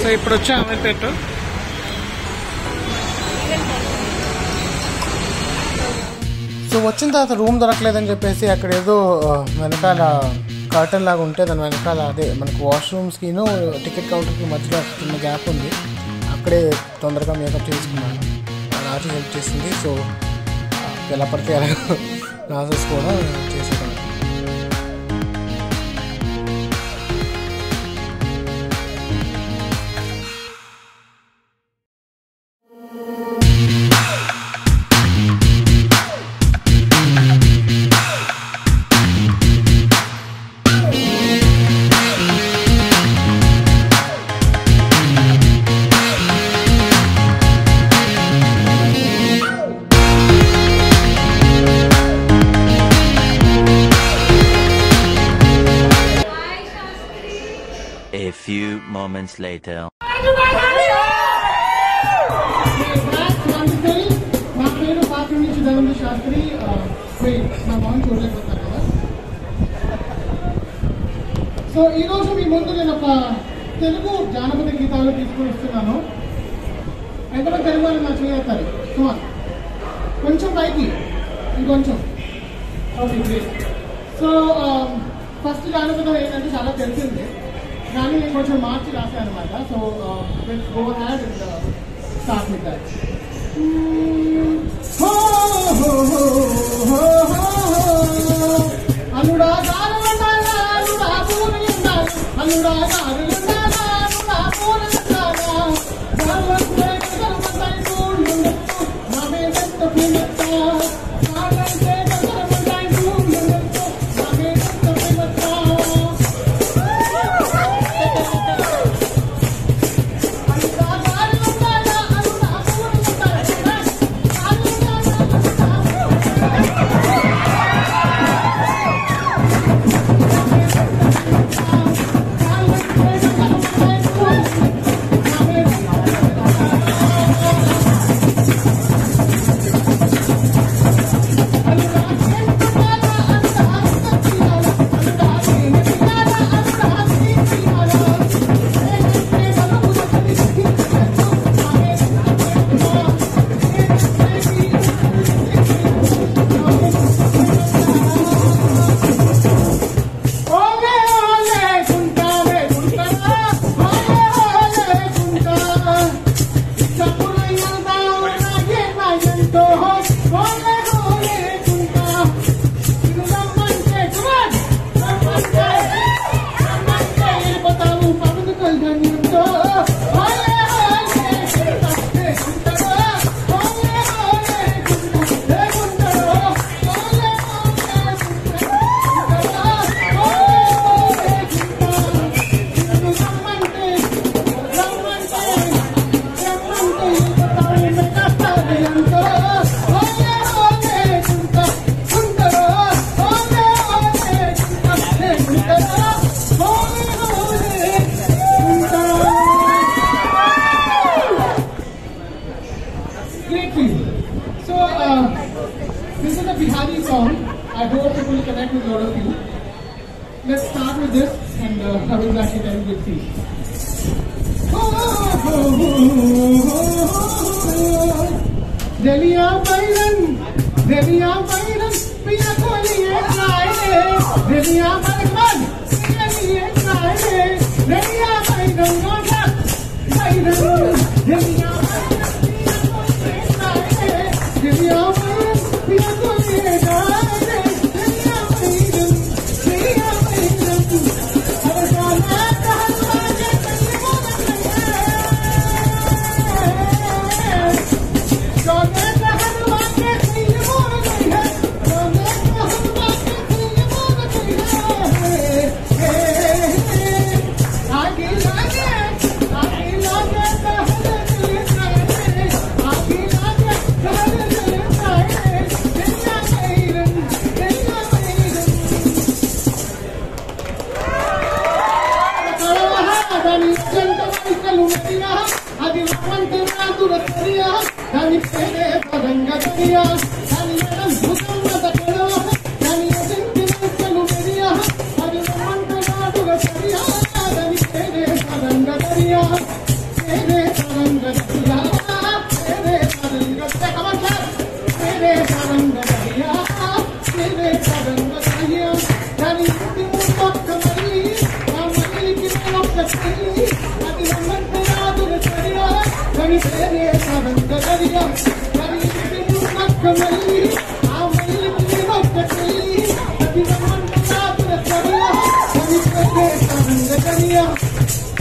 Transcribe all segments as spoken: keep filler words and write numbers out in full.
So ఇప్పుడు వచ్చా Ameerpet. So వచ్చిన తర్వాత రూమ్ దొరకలేదని చెప్పేసి అక్కడ ఏదో వెనకాల కర్టన్ లాగా ఉంటే దాని వెనకాల అదే మనకు వాష్రూమ్స్కిను టికెట్ కౌంటర్కి మధ్యలో చిన్న గ్యాప్ ఉంది, అక్కడే తొందరగా మేకప్ చేసుకున్నాను. రాజు హెల్ప్ చేసింది. సో ఎలా పడితే ఎలా క్లాసెస్ కూడా చేసేదాన్ని. A few moments later. నా పేరు పాత్రుని చిదానంద శాస్త్రి. నా మౌన్ చూడలేకపోతాను కదా. సో ఈరోజు మీ ముందు నేను ఒక తెలుగు జానపద గీతాలు తీసుకుని వస్తున్నాను. ఎంతమంది తెలుగు వాళ్ళు నా చేయతారు? సుమారు కొంచెం పైకి ఇంకొంచెం. Okay great. సో ఫస్ట్ జానపదం ఏంటంటే చాలా తెలిసిందే, కానీ నేను కొంచెం మార్చి రాశాను అనమాట. So let's go ahead and start with that. అల్లుడా గారు ఉండాలా, అల్లుడా పూలు ఉండాలి, అల్లుడా గారు ఉండాలా, అల్లుడా పూలు ఉండాలా, గర్వంటే గర్వంటే పూలు నా మీద పిల్లట, నాకంటే గర్వంటే పూలు నా మీద పిల్లట. Let's start with this and uh, I will actually tell you the theme. Delia Byron, Delia Byron, Pia Koliye Naide, Delia Byron, Pia Koliye Naide, Delia Byron, Nota, Byron, Delia Byron, Pia Koliye Naide, Delia Byron, Pia Koliye Naide, Delia Byron, Delia Byron, Arjana Kahane Kalimoda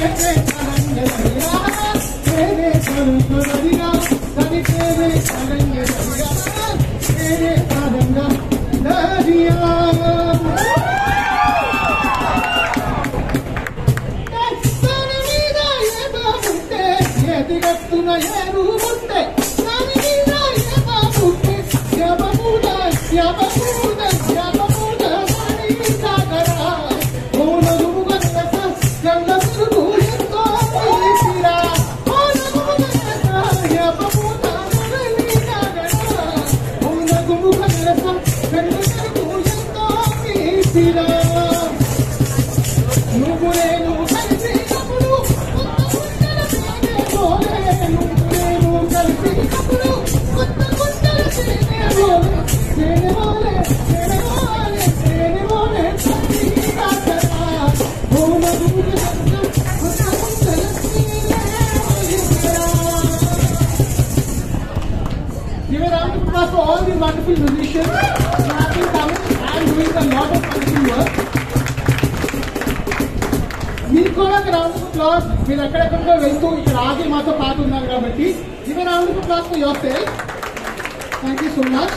మీరు ఎక్కడెక్కడికో వెళ్తూ ఇక్కడ ఆగి మాతో పాటు ఉన్నారు కాబట్టి ఇవే round of applause for yourself. Thank you so much.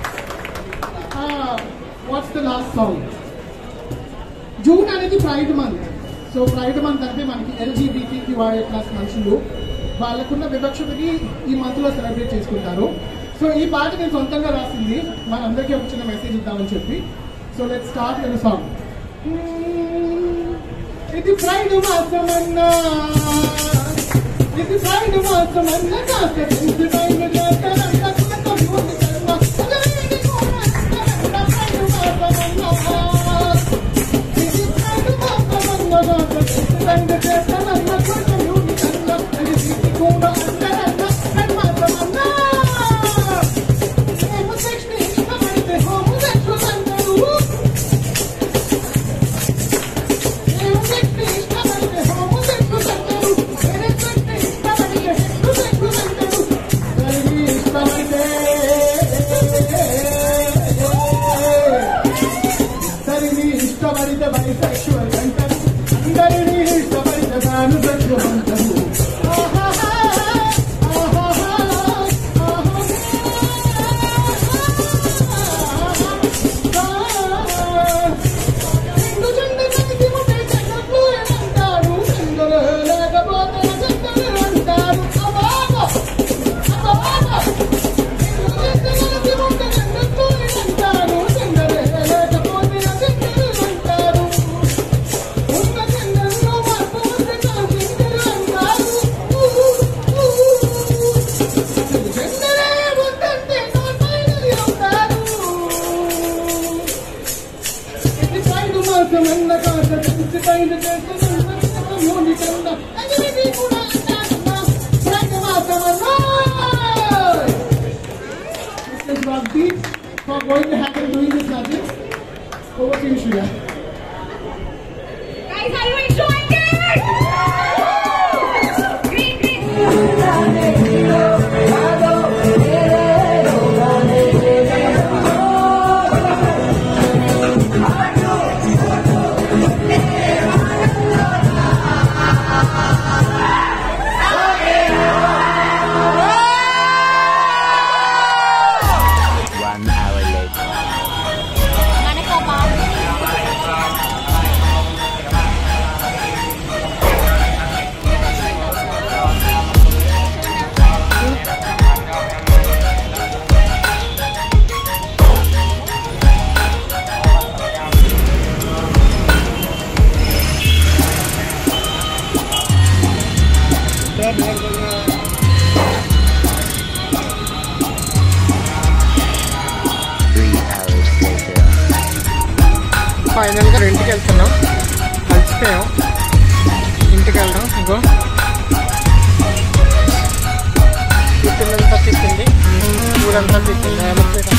What's the last song? June అనేది pride month. So pride month అంటే మనకి ఎల్జీబీటీక్యూఐ ప్లస్ మనుషులు వాళ్ళకున్న వివక్షతకి ఈ మంత్ లో సెలబ్రేట్ చేసుకుంటారు. సో ఈ పాట నేను సొంతంగా రాసింది, మనందరికీ ఒక చిన్న మెసేజ్ ఇద్దామని చెప్పి. So let's start with the song. ఇది ప్రైడ్ మాసమన్నా, ఇది ప్రైడ్ మాసమన్నా కాస్త తెలిసి టైం చేస్తానన్నా for going to happen doing this magic. Over to you, Shreya. Guys, are you enjoying it? Great, great. ఫైనల్గా ఇంటికి వెళ్తున్నాం, కలిసిపోయాం. ఇంటికి వెళ్దాం. ఇంకో పిల్లలంతా తిప్పింది, ఊరంతా తిప్పింది.